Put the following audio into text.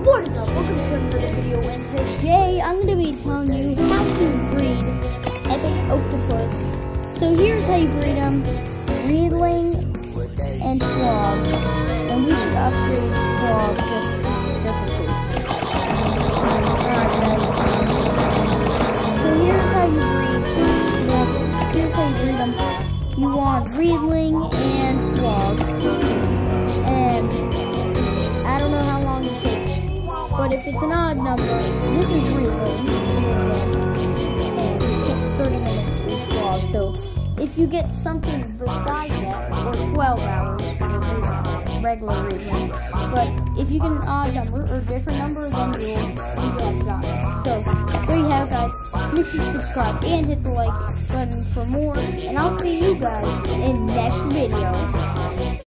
What is up? Welcome to another video, and today I'm going to be telling you how to breed epic octopus. So here's how you breed them: Reedling and Frog. And we should upgrade Frog just in case. Alright guys. So here's how you breed. Yeah, here's how you breed them. You want Reedling and Frog. And I don't know how long it takes. But if it's an odd number, this is Reedling and 30 minutes is Frog. So if you get something besides that, or 12 hours for regular Reedling. But if you get an odd number or different number, then you guys got it. So there you have it, guys. Make sure to subscribe and hit the like button for more. And I'll see you guys in the next video.